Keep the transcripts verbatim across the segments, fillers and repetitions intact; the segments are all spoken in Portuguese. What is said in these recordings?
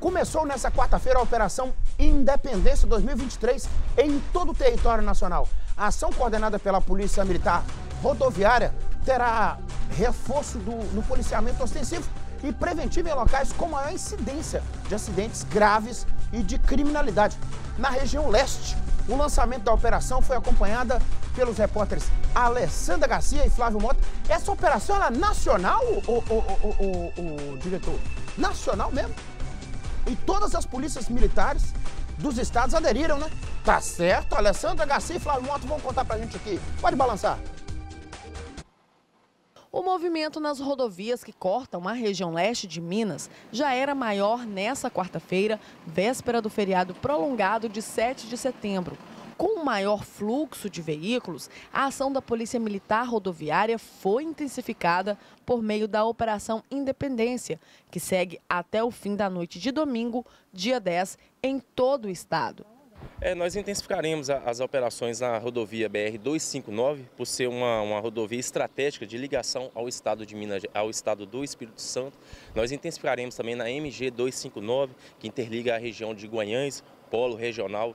Começou nessa quarta-feira a Operação Independência dois mil e vinte e três em todo o território nacional. A ação coordenada pela Polícia Militar Rodoviária terá reforço do, no policiamento ostensivo e preventivo em locais com maior incidência de acidentes graves e de criminalidade. Na região leste, o lançamento da operação foi acompanhada pelos repórteres Alessandra Garcia e Flávio Mota. Essa operação é nacional, o, o, o, o, o diretor? Nacional mesmo? E todas as polícias militares dos estados aderiram, né? Tá certo, Alessandra Garcia e Flávio Mota vão contar pra gente aqui. Pode balançar. O movimento nas rodovias que cortam a região leste de Minas já era maior nessa quarta-feira, véspera do feriado prolongado de sete de setembro. Com o maior fluxo de veículos, a ação da Polícia Militar Rodoviária foi intensificada por meio da Operação Independência, que segue até o fim da noite de domingo, dia dez, em todo o estado. É, nós intensificaremos a, as operações na rodovia B R duzentos e cinquenta e nove, por ser uma, uma rodovia estratégica de ligação ao estado de Minas, ao estado do Espírito Santo. Nós intensificaremos também na M G duzentos e cinquenta e nove, que interliga a região de Guanhães, polo regional.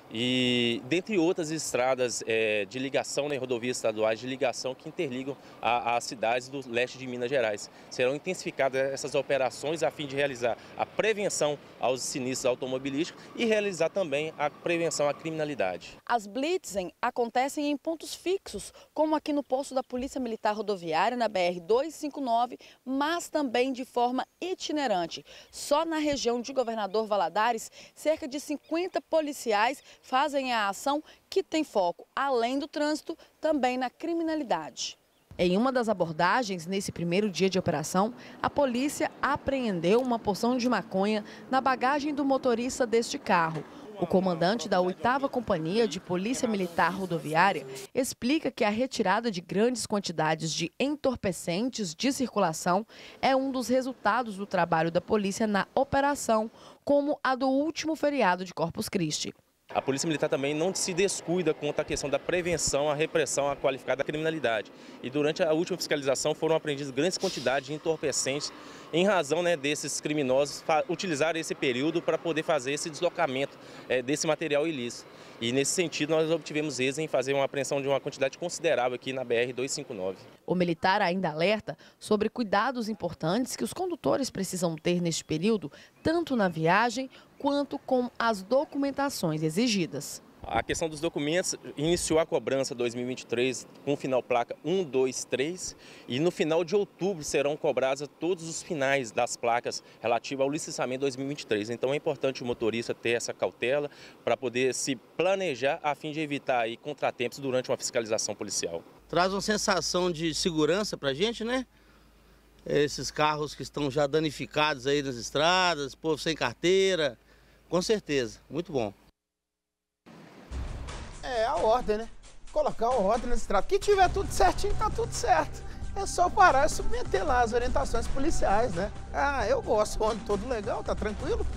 E dentre outras estradas é, de ligação, né, rodovias estaduais de ligação que interligam as cidades do leste de Minas Gerais. Serão intensificadas essas operações a fim de realizar a prevenção aos sinistros automobilísticos e realizar também a prevenção à criminalidade. As blitzen acontecem em pontos fixos, como aqui no posto da Polícia Militar Rodoviária, na B R duzentos e cinquenta e nove, mas também de forma itinerante. Só na região de Governador Valadares, cerca de cinquenta policiais fazem a ação que tem foco, além do trânsito, também na criminalidade. Em uma das abordagens, nesse primeiro dia de operação, a polícia apreendeu uma porção de maconha na bagagem do motorista deste carro. O comandante da oitava Companhia de Polícia Militar Rodoviária explica que a retirada de grandes quantidades de entorpecentes de circulação é um dos resultados do trabalho da polícia na operação, como a do último feriado de Corpus Christi. A Polícia Militar também não se descuida quanto à questão da prevenção, a repressão, a qualificada criminalidade. E durante a última fiscalização foram apreendidas grandes quantidades de entorpecentes em razão, né, desses criminosos utilizar esse período para poder fazer esse deslocamento é, desse material ilícito. E nesse sentido nós obtivemos êxito em fazer uma apreensão de uma quantidade considerável aqui na B R duzentos e cinquenta e nove. O militar ainda alerta sobre cuidados importantes que os condutores precisam ter neste período, tanto na viagem quanto com as documentações exigidas. A questão dos documentos iniciou a cobrança dois mil e vinte e três com final placa um, dois, três e no final de outubro serão cobrados todos os finais das placas relativas ao licenciamento dois mil e vinte e três. Então é importante o motorista ter essa cautela para poder se planejar a fim de evitar aí contratempos durante uma fiscalização policial. Traz uma sensação de segurança para a gente, né? Esses carros que estão já danificados aí nas estradas, povo sem carteira, com certeza, muito bom. É a ordem, né? Colocar a ordem na estrada. Que tiver tudo certinho, tá tudo certo. É só parar e submeter lá as orientações policiais, né? Ah, eu gosto, ando todo legal, tá tranquilo.